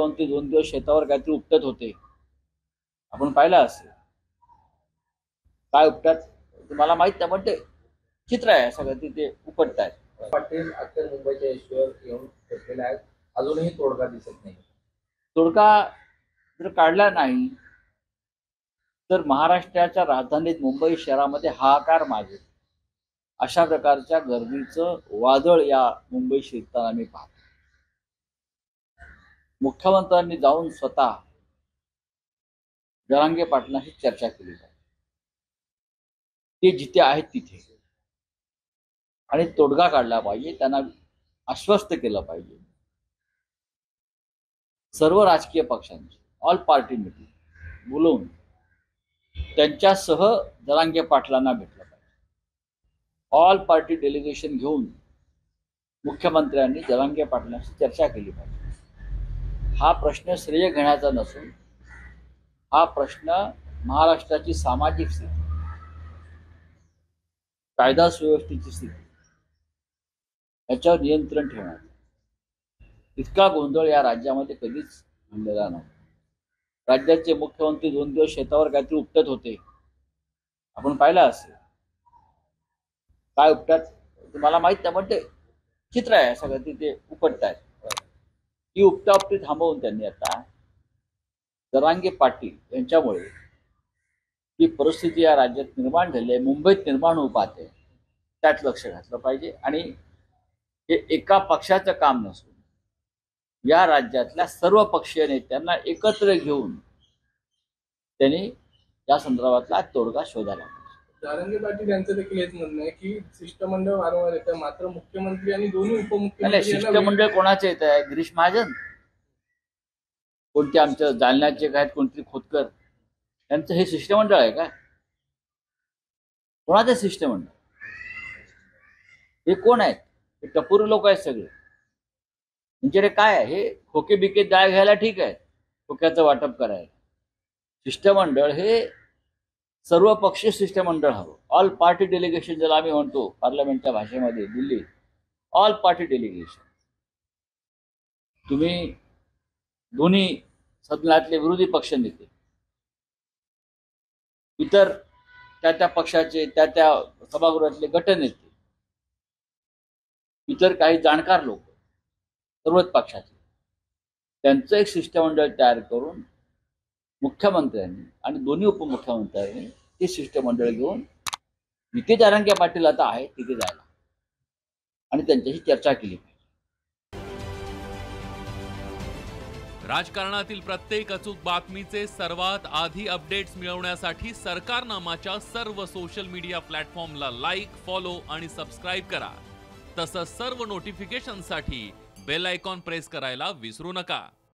मुख्यमंत्री 2 दिवस शेतावर काहीतरी उपटत होते. आपण पाहिलं असेल. काय उपटत तुम्हाला माहित नाही, पण ते चित्र आहे सगळं, तिथे उपटतायत. पाटील अखेर मुंबईच्या इश्यूवर येऊन ठेपलेले आहेत. अजूनही तोडगा दिसत नाही. तोडगा जर काढला नाही तर महाराष्ट्राच्या राजधानीत मुंबई शहरामध्ये हाहाकार माजेल. अशा प्रकारच्या गर्दीचं वादळ या मुंबई शिरताना मी पाहतो. मुख्यमंत्र्यांनी जाऊन स्वतः जरांगे पाटलांशी चर्चा केली पाहिजे, ते जिथे आहेत तिथे, आणि तोडगा काढला पाहिजे. त्यांना आश्वस्त केलं पाहिजे. सर्व राजकीय पक्षांची ऑल पार्टी मीटिंग बोलवून त्यांच्यासह जरांगे पाटलांना भेटलं पाहिजे. ऑल पार्टी डेलिगेशन घेऊन मुख्यमंत्र्यांनी जरांगे पाटलांशी चर्चा केली पाहिजे. हा प्रश्न श्रेय घेण्याचा नसून हा प्रश्न महाराष्ट्राची सामाजिक स्थिती, कायदा सुव्यवस्थेची स्थिती याच्यावर नियंत्रण ठेवण्याचा. इतका गोंधळ या राज्यामध्ये कधीच घडलेला नव्हता. राज्याचे मुख्यमंत्री 2 दिवस शेतावर काहीतरी उपटत होते. आपण पाहिलं असेल. काय उपटत तुम्हाला माहित नाही, पण ते चित्र आहे सगळं, तिथे उपटतायत. ही उपटाउपटी थांबवून त्यांनी आता जरांगे पाटील यांच्यामुळे जी परिस्थिती या राज्यात निर्माण झाली आहे, मुंबईत निर्माण होऊ पाहते, त्यात लक्ष घातलं पाहिजे. आणि हे एका पक्षाचं काम नसून या राज्यातल्या सर्व पक्षीय नेत्यांना एकत्र घेऊन त्यांनी या संदर्भातला तोडगा शोधायला पाहिजे. जरांगे पाटील यांचं देखील हेच म्हणणं आहे की शिष्टमंडळ वारंवार येतं, मात्र मुख्यमंत्री आणि दोन्ही उपमुख्यमंत्री शिष्टमंडळ कोणाचे येत आहे? गिरीश महाजन, कोणते आमच्या जालन्याचे आहेत, कोणते खोतकर, यांचं हे शिष्टमंडळ आहे का? कोणाचं शिष्टमंडळ? हे कोण आहेत? हे टपोरी लोक आहेत सगळे. त्यांच्याकडे काय आहे? हे खोके बिके डाळ घ्यायला ठीक आहे, खोक्याचं वाटप करायला. शिष्टमंडळ हे सर्व पक्षीय शिष्टमंडळ हवं. ऑल पार्टी डेलिगेशन ज्याला आम्ही म्हणतो पार्लमेंटच्या भाषेमध्ये, दिल्ली ऑल पार्टी डेलिगेशन. तुम्ही दोन्ही सदनातले विरोधी पक्ष नेते, इतर त्या पक्षाचे त्या सभागृहातले गटनेते, इतर काही जाणकार लोक, सर्वच पक्षाचे, त्यांचं एक शिष्टमंडळ तयार करून मुख्यमंत्र्यांनी आणि दोन्ही उपमुख्यमंत्र्यांनी ते शिष्टमंडळ घेऊन जिथे जरांगे पाटील आता आहे तिथे जायला आणि त्यांच्याशी चर्चा केली पाहिजे. राजकारणातील प्रत्येक अचूक बातमीचे सर्वात आधी अपडेट्स मिळवण्यासाठी सरकारनामाच्या सर्व सोशल मीडिया प्लॅटफॉर्मला लाईक, फॉलो आणि सबस्क्राईब करा. तसंच सर्व नोटिफिकेशनसाठी बेल आयकॉन प्रेस करायला विसरू नका.